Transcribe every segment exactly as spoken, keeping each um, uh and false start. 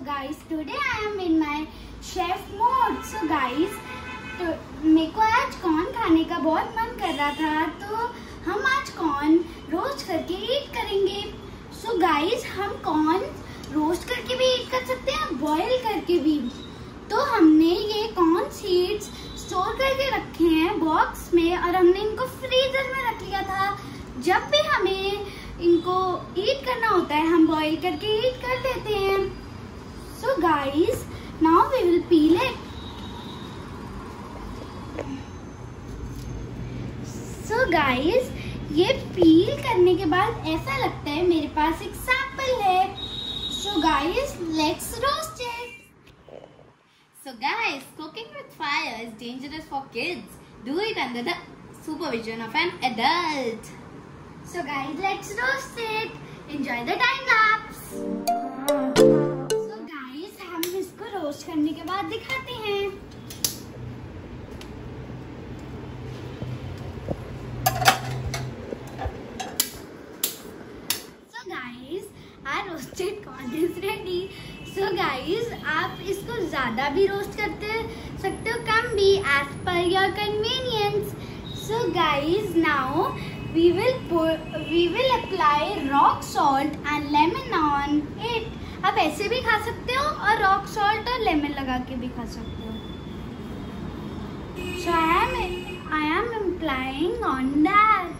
guys, today I am in my chef mode. So guys, तो मेरे को आज कॉर्न खाने का बहुत मन कर रहा था, तो हम आज कॉर्न रोस्ट करके ईट करेंगे. सो so गाइस, हम कॉर्न रोस्ट करके भी ईट कर सकते हैं, बॉईल करके भी. तो हमने ये कॉर्न सीड्स स्टोर करके रखे हैं बॉक्स में और हमने इनको फ्रीजर में रख लिया था. जब भी हमें इनको ईट करना होता है हम बॉईल करके ईट कर देते हैं. So guys, now we will peel it. So guys, ये पील करने के बाद ऐसा लगता है मेरे पास एक सैंपल है. So guys, let's roast it. So guys, cooking with fire is dangerous for kids. Do it under the supervision of an adult. So guys, let's roast it. Enjoy the time lapse. So guys, हम इसको roast करने के बाद दिखाते हैं. So guys, our roasted corn is ready. So guys, आप इसको ज्यादा भी रोस्ट करते सकते हो, कम भी, as per your convenience. So guys, now we will put, we will apply rock salt and lemon on it. आप ऐसे भी खा सकते हो और रॉक सॉल्ट और लेमन लगा के भी खा सकते हो. So I am I am applying on that.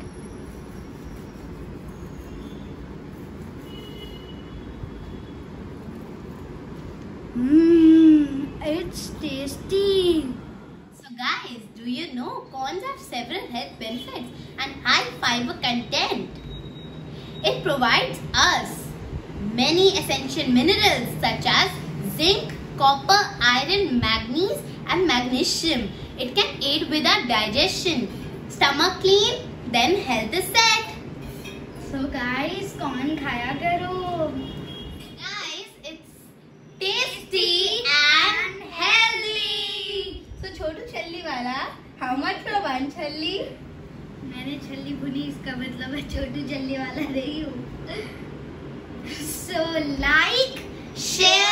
Mmm, it's tasty. So guys, do you know corns have several health benefits and high fiber content? It provides us many essential minerals such as zinc, copper, iron, manganese and magnesium. It can aid with our digestion. Stomach clean, then health is set. So guys, corn खाया करो. Tasty and healthy. So छोटू छल्ली वाला, how much for one छल्ली? मैंने छल्ली भुनी, इसका मतलब मैं छोटू छल्ली वाला नहीं हूँ. So like, share